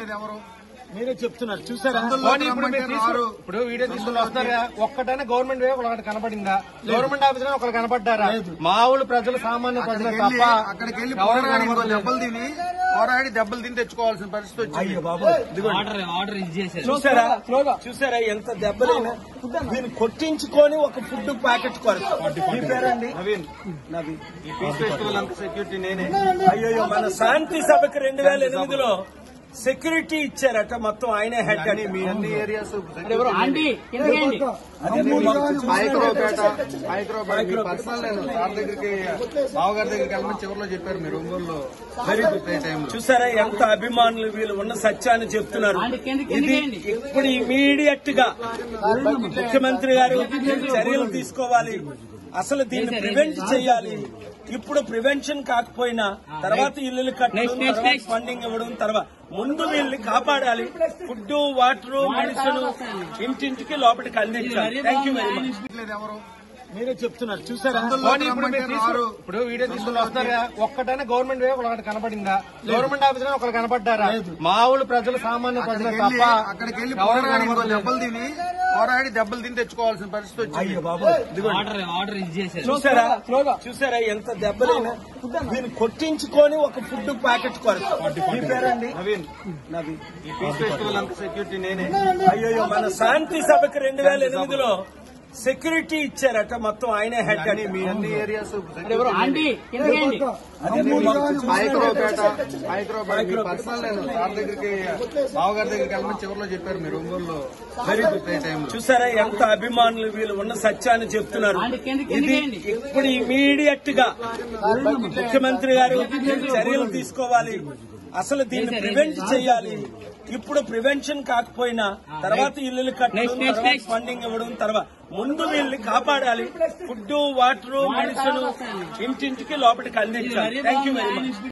ఎవరు మీరే చెప్తున్నారు చూసారా? ఇప్పుడు వీడియో తీసుకుని వస్తారా? ఒక్కటైనా గవర్నమెంట్ ఒకటి కనపడిందా? గవర్నమెంట్ ఆఫీసర్ ఒకరు కనపడ్డారా? మామూలు ప్రజలు, సామాన్య ప్రజలు తప్ప అక్కడికి వెళ్ళి దెబ్బలు తిని తెచ్చుకోవాల్సిన పరిస్థితి వచ్చింది. చూసారా ఎంత దెబ్బలైనా దీన్ని కొట్టించుకొని ఒక ఫుడ్ ప్యాకెట్ కొరకు. మీ పేరండి? నవీన్. ఈ పీస్ ఫెస్టివల్ అంత సెక్యూరిటీ నేనే. అయ్యో, మన శాంతి సభకి 2008లో సెక్యూరిటీ ఇచ్చారట, మొత్తం ఆయనే హెడ్ అని. మీ అన్ని ఏరియాస్ పర్సనల్ నేను సార్ దగ్గరికి, బావగారి దగ్గరికి వెళ్ళమని చివరిలో చెప్పారు. మీరు ఒంగోలులో వెరీ గుడ్ టైం. చూసారా ఎంత అభిమానులు వీళ్ళు ఉన్న సత్యాన్ని చెప్తున్నారు. ఇది ఇప్పుడు ఇమీడియట్ గా ముఖ్యమంత్రి గారు చర్యలు తీసుకోవాలి. అసలు దీన్ని ప్రివెంట్ చేయాలి. ఇప్పుడు ప్రివెన్షన్ కాకపోయినా తర్వాత ఇల్లు కట్టడం, తర్వాత ఫండింగ్ ఇవ్వడం, తర్వాత ముందు వీళ్ళని కాపాడాలి. ఫుడ్, వాటర్, మెడిసిన్ ఇంటింటికి లోపలికి అందించాలి. Thank you very much. ఎవరు మీరే చెప్తున్నారు చూసారా? ఇప్పుడు వీడియో తీసుకుని వస్తారా? ఒక్కటైనా గవర్నమెంట్ ఒకటి కనపడిందా? గవర్నమెంట్ ఆఫీసర్ ఒకరు కనపడ్డారా? మామూలు ప్రజలు, సామాన్య ప్రజలు తప్ప అక్కడికి వెళ్ళి దెబ్బలు తిని తెచ్చుకోవాల్సిన పరిస్థితి వచ్చింది. చూసారా ఎంత దెబ్బలైనా దీన్ని కొట్టించుకొని ఒక ఫుడ్ ప్యాకెట్ కొరకు. మీ పేరండి? నవీన్. ఈ పీస్ ఫెస్టివల్ అంత సెక్యూరిటీ నేనే. అయ్యో, మన శాంతి సభకి 2008లో సెక్యూరిటీ ఇచ్చారట, మొత్తం ఆయనే హెడ్ అని. మీ అన్ని ఏరియాస్ పర్సనల్ నేను సార్ దగ్గరికి, బావగారి దగ్గరికి వెళ్ళమని చివరిలో చెప్పారు. మీరు ఒంగోలులో వెరీ గుడ్ టైం. చూసారా ఎంత అభిమానులు వీళ్ళు ఉన్న సత్యాన్ని చెప్తున్నారు. ఇది ఇప్పుడు ఇమీడియట్ గా ముఖ్యమంత్రి గారు చర్యలు తీసుకోవాలి. అసలు దీన్ని ప్రివెంట్ చేయాలి. ఇప్పుడు ప్రివెన్షన్ కాకపోయినా తర్వాత ఇల్లు కట్టడం, తర్వాత ఫండింగ్ ఇవ్వడం, తర్వాత ముందు వీళ్ళని కాపాడాలి. ఫుడ్, వాటర్, మెడిసిన్ ఇంటింటికి లోపలికి అందించాలి. Thank you very much.